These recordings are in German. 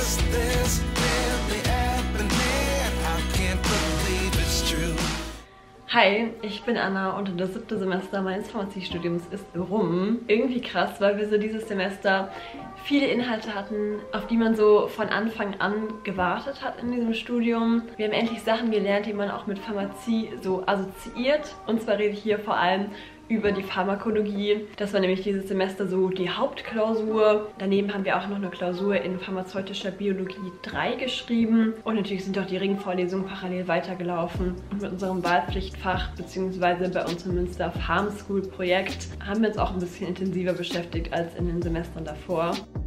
Is this really happening? I can't believe it's true. Hi, ich bin Anna und das 7. Semester meines Pharmaziestudiums ist rum. Irgendwie krass, weil wir so dieses Semester viele Inhalte hatten, auf die man so von Anfang an gewartet hat in diesem Studium. Wir haben endlich Sachen gelernt, die man auch mit Pharmazie so assoziiert. Und zwar rede ich hier vor allem über die Pharmakologie. Das war nämlich dieses Semester so die Hauptklausur. Daneben haben wir auch noch eine Klausur in pharmazeutischer Biologie 3 geschrieben. Und natürlich sind auch die Ringvorlesungen parallel weitergelaufen. Und mit unserem Wahlpflichtfach bzw. bei unserem Münster Pharm School Projekt haben wir uns auch ein bisschen intensiver beschäftigt als in den Semestern davor.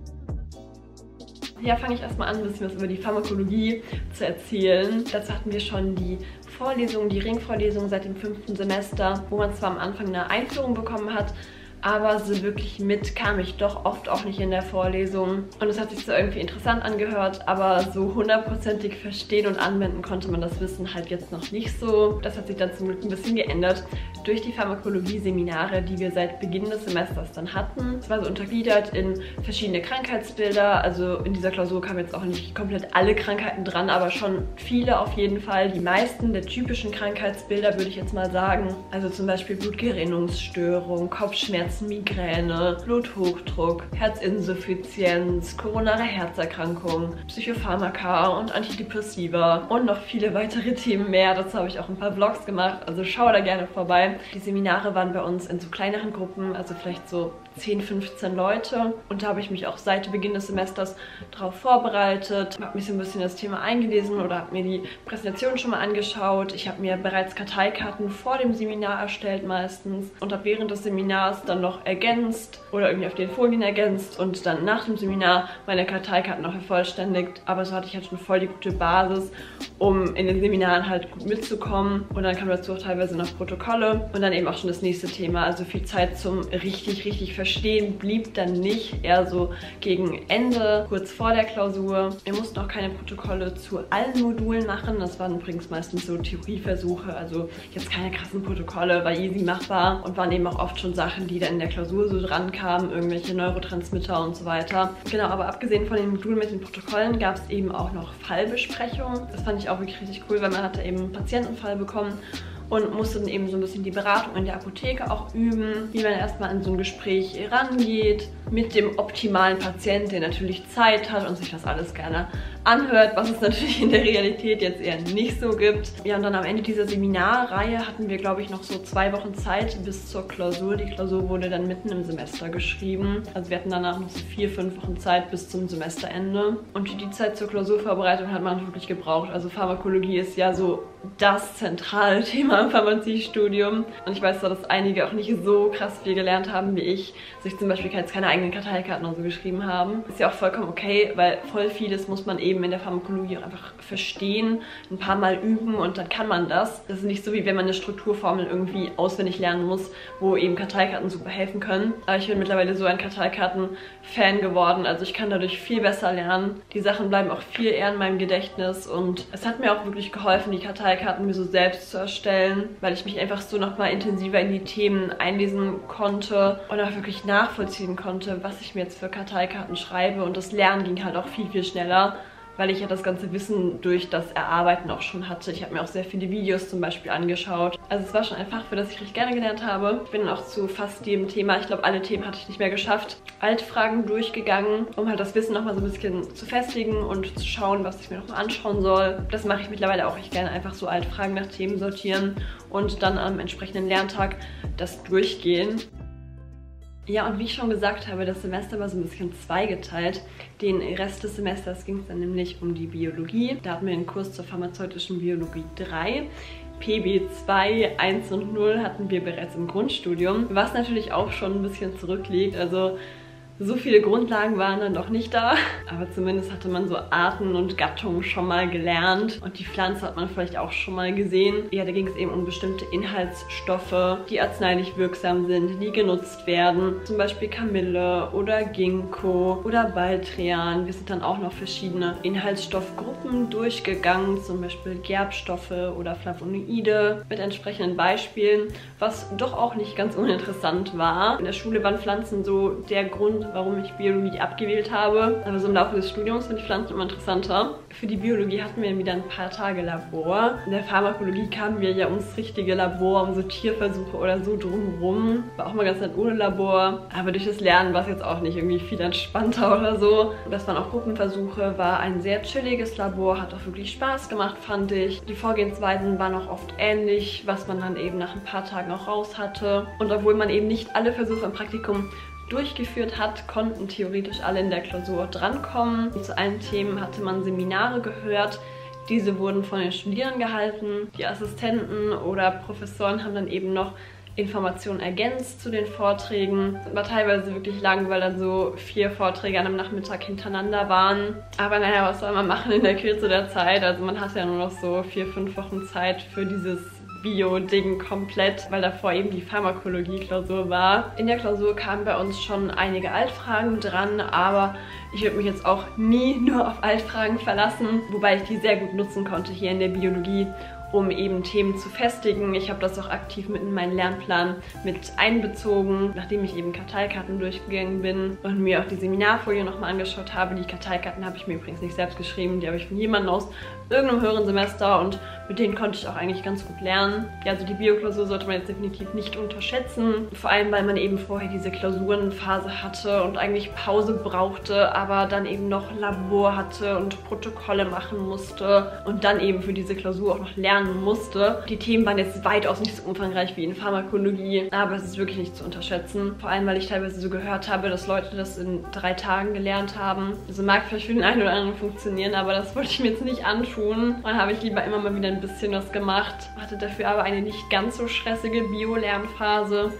Ja, fange ich erstmal an, ein bisschen was über die Pharmakologie zu erzählen. Dazu hatten wir schon die Vorlesung, die Ringvorlesung seit dem 5. Semester, wo man zwar am Anfang eine Einführung bekommen hat, aber so wirklich mit kam ich doch oft auch nicht in der Vorlesung. Und es hat sich so irgendwie interessant angehört, aber so hundertprozentig verstehen und anwenden konnte man das Wissen halt jetzt noch nicht so. Das hat sich dann zum Glück ein bisschen geändert durch die Pharmakologie-Seminare, die wir seit Beginn des Semesters dann hatten. Es war so untergliedert in verschiedene Krankheitsbilder. Also in dieser Klausur kamen jetzt auch nicht komplett alle Krankheiten dran, aber schon viele auf jeden Fall. Die meisten der typischen Krankheitsbilder würde ich jetzt mal sagen. Also zum Beispiel Blutgerinnungsstörung, Kopfschmerzen, Migräne, Bluthochdruck, Herzinsuffizienz, koronare Herzerkrankungen, Psychopharmaka und Antidepressiva und noch viele weitere Themen mehr. Dazu habe ich auch ein paar Vlogs gemacht, also schau da gerne vorbei. Die Seminare waren bei uns in so kleineren Gruppen, also vielleicht so 10, 15 Leute. Und da habe ich mich auch seit Beginn des Semesters darauf vorbereitet, habe mich so ein bisschen in das Thema eingelesen oder habe mir die Präsentation schon mal angeschaut. Ich habe mir bereits Karteikarten vor dem Seminar erstellt meistens und habe während des Seminars dann noch ergänzt oder irgendwie auf den Folien ergänzt und dann nach dem Seminar meine Karteikarten noch vervollständigt. Aber so hatte ich halt schon voll die gute Basis, um in den Seminaren halt gut mitzukommen. Und dann kamen dazu auch teilweise noch Protokolle und dann eben auch schon das nächste Thema. Also viel Zeit zum richtig verstehen blieb dann nicht, eher so gegen Ende, kurz vor der Klausur. Wir mussten auch keine Protokolle zu allen Modulen machen. Das waren übrigens meistens so Theorieversuche, also jetzt keine krassen Protokolle, war easy machbar und waren eben auch oft schon Sachen, die dann in der Klausur so dran kamen, irgendwelche Neurotransmitter und so weiter. Genau, aber abgesehen von den Modulen mit den Protokollen gab es eben auch noch Fallbesprechungen. Das fand ich auch wirklich richtig cool, weil man hatte eben einen Patientenfall bekommen und musste dann eben so ein bisschen die Beratung in der Apotheke auch üben, wie man erstmal an so ein Gespräch rangeht mit dem optimalen Patienten, der natürlich Zeit hat und sich das alles gerne anhört, was es natürlich in der Realität jetzt eher nicht so gibt. Ja, und dann am Ende dieser Seminarreihe hatten wir, glaube ich, noch so 2 Wochen Zeit bis zur Klausur. Die Klausur wurde dann mitten im Semester geschrieben. Also wir hatten danach noch so 4, 5 Wochen Zeit bis zum Semesterende. Und die Zeit zur Klausurvorbereitung hat man wirklich gebraucht. Also Pharmakologie ist ja so das zentrale Thema im Pharmaziestudium. Und ich weiß zwar, dass einige auch nicht so krass viel gelernt haben wie ich, sich zum Beispiel jetzt keine eigenen Karteikarten oder so geschrieben haben. Ist ja auch vollkommen okay, weil voll vieles muss man eben in der Pharmakologie auch einfach verstehen, ein paar Mal üben und dann kann man das. Das ist nicht so, wie wenn man eine Strukturformel irgendwie auswendig lernen muss, wo eben Karteikarten super helfen können. Aber ich bin mittlerweile so ein Karteikarten-Fan geworden, also ich kann dadurch viel besser lernen. Die Sachen bleiben auch viel eher in meinem Gedächtnis und es hat mir auch wirklich geholfen, die Karteikarten mir so selbst zu erstellen, weil ich mich einfach so nochmal intensiver in die Themen einlesen konnte und auch wirklich nachvollziehen konnte, was ich mir jetzt für Karteikarten schreibe, und das Lernen ging halt auch viel schneller, weil ich ja das ganze Wissen durch das Erarbeiten auch schon hatte. Ich habe mir auch sehr viele Videos zum Beispiel angeschaut. Also es war schon ein Fach, für das ich richtig gerne gelernt habe. Ich bin auch zu fast jedem Thema, ich glaube alle Themen hatte ich nicht mehr geschafft, Altfragen durchgegangen, um halt das Wissen nochmal so ein bisschen zu festigen und zu schauen, was ich mir nochmal anschauen soll. Das mache ich mittlerweile auch recht gerne, einfach so Altfragen nach Themen sortieren und dann am entsprechenden Lerntag das durchgehen. Ja, und wie ich schon gesagt habe, das Semester war so ein bisschen zweigeteilt. Den Rest des Semesters ging es dann nämlich um die Biologie. Da hatten wir den Kurs zur pharmazeutischen Biologie 3. PB2, 1 und 0 hatten wir bereits im Grundstudium, was natürlich auch schon ein bisschen zurückliegt. Also so viele Grundlagen waren dann doch nicht da, aber zumindest hatte man so Arten und Gattungen schon mal gelernt und die Pflanze hat man vielleicht auch schon mal gesehen. Ja, da ging es eben um bestimmte Inhaltsstoffe, die arzneilich wirksam sind, die genutzt werden. Zum Beispiel Kamille oder Ginkgo oder Baldrian. Wir sind dann auch noch verschiedene Inhaltsstoffgruppen durchgegangen, zum Beispiel Gerbstoffe oder Flavonoide mit entsprechenden Beispielen, was doch auch nicht ganz uninteressant war. In der Schule waren Pflanzen so der Grund, warum ich Biologie abgewählt habe. Aber so im Laufe des Studiums finde ich Pflanzen immer interessanter. Für die Biologie hatten wir wieder ein paar Tage Labor. In der Pharmakologie kamen wir ja ums richtige Labor, um so Tierversuche oder so drumherum. War auch mal ganz nett ohne Labor. Aber durch das Lernen war es jetzt auch nicht irgendwie viel entspannter oder so. Das waren auch Gruppenversuche, war ein sehr chilliges Labor, hat auch wirklich Spaß gemacht, fand ich. Die Vorgehensweisen waren auch oft ähnlich, was man dann eben nach ein paar Tagen auch raus hatte. Und obwohl man eben nicht alle Versuche im Praktikum durchgeführt hat, konnten theoretisch alle in der Klausur drankommen. Zu allen Themen hatte man Seminare gehört. Diese wurden von den Studierenden gehalten. Die Assistenten oder Professoren haben dann eben noch Informationen ergänzt zu den Vorträgen. War teilweise wirklich lang, weil dann so 4 Vorträge an einem Nachmittag hintereinander waren. Aber naja, was soll man machen in der Kürze der Zeit? Also man hat ja nur noch so 4-5 Wochen Zeit für dieses Bio-Ding komplett, weil davor eben die Pharmakologie-Klausur war. In der Klausur kamen bei uns schon einige Altfragen dran, aber ich würde mich jetzt auch nie nur auf Altfragen verlassen, wobei ich die sehr gut nutzen konnte hier in der Biologie, um eben Themen zu festigen. Ich habe das auch aktiv mit in meinen Lernplan mit einbezogen, nachdem ich eben Karteikarten durchgegangen bin und mir auch die Seminarfolie nochmal angeschaut habe. Die Karteikarten habe ich mir übrigens nicht selbst geschrieben, die habe ich von jemandem aus irgendeinem höheren Semester und mit denen konnte ich auch eigentlich ganz gut lernen. Ja, also die Bio-Klausur sollte man jetzt definitiv nicht unterschätzen, vor allem weil man eben vorher diese Klausurenphase hatte und eigentlich Pause brauchte, aber dann eben noch Labor hatte und Protokolle machen musste und dann eben für diese Klausur auch noch lernen musste. Die Themen waren jetzt weitaus nicht so umfangreich wie in Pharmakologie, aber es ist wirklich nicht zu unterschätzen. Vor allem, weil ich teilweise so gehört habe, dass Leute das in 3 Tagen gelernt haben. Also mag vielleicht für den einen oder anderen funktionieren, aber das wollte ich mir jetzt nicht antun. Dann habe ich lieber immer mal wieder ein bisschen was gemacht, hatte dafür aber eine nicht ganz so stressige Bio-Lernphase.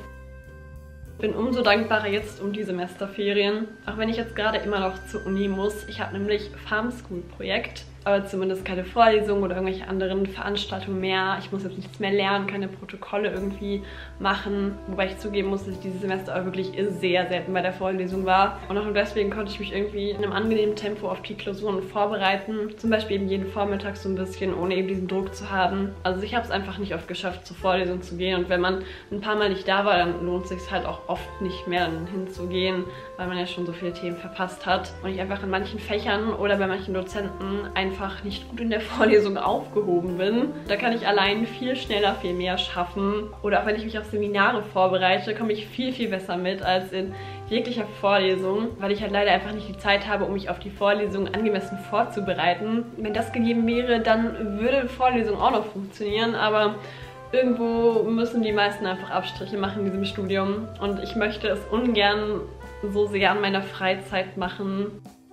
Bin umso dankbarer jetzt um die Semesterferien, auch wenn ich jetzt gerade immer noch zur Uni muss. Ich habe nämlich Farmschool-Projekt, aber zumindest keine Vorlesungen oder irgendwelche anderen Veranstaltungen mehr. Ich muss jetzt nichts mehr lernen, keine Protokolle irgendwie machen. Wobei ich zugeben muss, dass ich dieses Semester auch wirklich sehr selten bei der Vorlesung war. Und auch deswegen konnte ich mich irgendwie in einem angenehmen Tempo auf die Klausuren vorbereiten. Zum Beispiel eben jeden Vormittag so ein bisschen, ohne eben diesen Druck zu haben. Also ich habe es einfach nicht oft geschafft, zur Vorlesung zu gehen. Und wenn man ein paar Mal nicht da war, dann lohnt es sich halt auch oft nicht mehr hinzugehen, weil man ja schon so viele Themen verpasst hat. Und ich einfach in manchen Fächern oder bei manchen Dozenten einfach nicht gut in der Vorlesung aufgehoben bin. Da kann ich allein viel schneller viel mehr schaffen. Oder auch wenn ich mich auf Seminare vorbereite, komme ich viel besser mit als in jeglicher Vorlesung, weil ich halt leider einfach nicht die Zeit habe, um mich auf die Vorlesung angemessen vorzubereiten. Wenn das gegeben wäre, dann würde Vorlesung auch noch funktionieren, aber irgendwo müssen die meisten einfach Abstriche machen in diesem Studium und ich möchte es ungern so sehr an meiner Freizeit machen.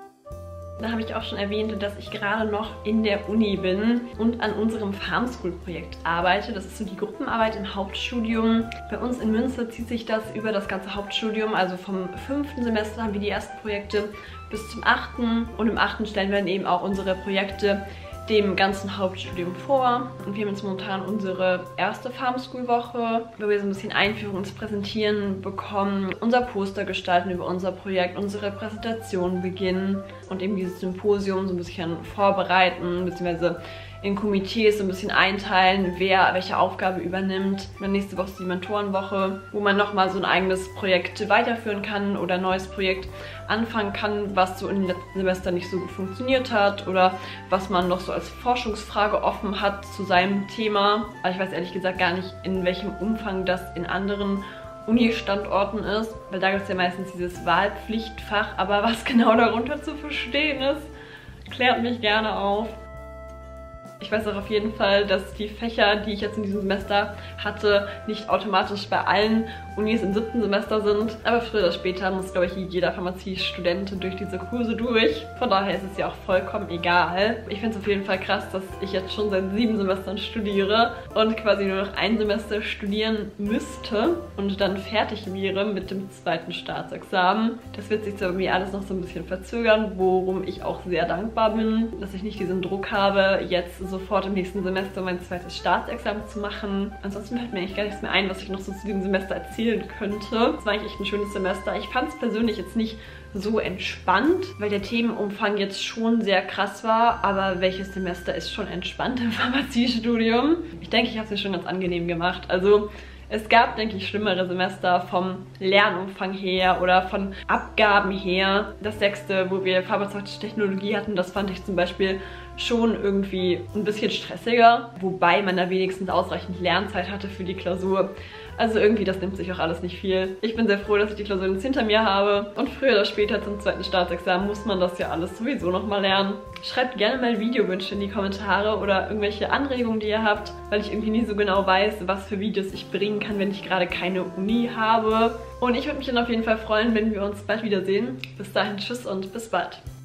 Da habe ich auch schon erwähnt, dass ich gerade noch in der Uni bin und an unserem Farmschool-Projekt arbeite. Das ist so die Gruppenarbeit im Hauptstudium. Bei uns in Münster zieht sich das über das ganze Hauptstudium. Also vom 5. Semester haben wir die ersten Projekte bis zum 8. Und im 8. stellen wir dann eben auch unsere Projekte dem ganzen Hauptstudium vor. Und wir haben jetzt momentan unsere erste Farmschool-Woche, wo wir so ein bisschen Einführung ins Präsentieren bekommen, unser Poster gestalten über unser Projekt, unsere Präsentation beginnen und eben dieses Symposium so ein bisschen vorbereiten, beziehungsweise in Komitees so ein bisschen einteilen, wer welche Aufgabe übernimmt. Dann nächste Woche ist die Mentorenwoche, wo man nochmal so ein eigenes Projekt weiterführen kann oder ein neues Projekt anfangen kann, was so in den letzten Semestern nicht so gut funktioniert hat oder was man noch so als Forschungsfrage offen hat zu seinem Thema. Aber ich weiß ehrlich gesagt gar nicht, in welchem Umfang das in anderen Uni-Standorten ist, weil da gibt es ja meistens dieses Wahlpflichtfach, aber was genau darunter zu verstehen ist, klärt mich gerne auf. Ich weiß auch auf jeden Fall, dass die Fächer, die ich jetzt in diesem Semester hatte, nicht automatisch bei allen Unis im 7. Semester sind. Aber früher oder später muss, glaube ich, jeder Pharmaziestudent durch diese Kurse durch. Von daher ist es ja auch vollkommen egal. Ich finde es auf jeden Fall krass, dass ich jetzt schon seit 7 Semestern studiere und quasi nur noch ein Semester studieren müsste und dann fertig wäre mit dem 2. Staatsexamen. Das wird sich zwar bei mir alles noch so ein bisschen verzögern, worum ich auch sehr dankbar bin, dass ich nicht diesen Druck habe, jetzt sofort im nächsten Semester mein 2. Staatsexamen zu machen. Ansonsten fällt mir eigentlich gar nichts mehr ein, was ich noch so zu diesem Semester erzählen könnte. Es war eigentlich echt ein schönes Semester. Ich fand es persönlich jetzt nicht so entspannt, weil der Themenumfang jetzt schon sehr krass war, aber welches Semester ist schon entspannt im Pharmaziestudium? Ich denke, ich habe es mir schon ganz angenehm gemacht. Also Es gab, denke ich, schlimmere Semester vom Lernumfang her oder von Abgaben her. Das 6., wo wir pharmazeutische Technologie hatten, das fand ich zum Beispiel schon irgendwie ein bisschen stressiger, wobei man da wenigstens ausreichend Lernzeit hatte für die Klausur. Also irgendwie, das nimmt sich auch alles nicht viel. Ich bin sehr froh, dass ich die Klausur jetzt hinter mir habe und früher oder später zum 2. Staatsexamen muss man das ja alles sowieso nochmal lernen. Schreibt gerne mal Videowünsche in die Kommentare oder irgendwelche Anregungen, die ihr habt, weil ich irgendwie nie so genau weiß, was für Videos ich bringen kann, wenn ich gerade keine Uni habe. Und ich würde mich dann auf jeden Fall freuen, wenn wir uns bald wiedersehen. Bis dahin, tschüss und bis bald.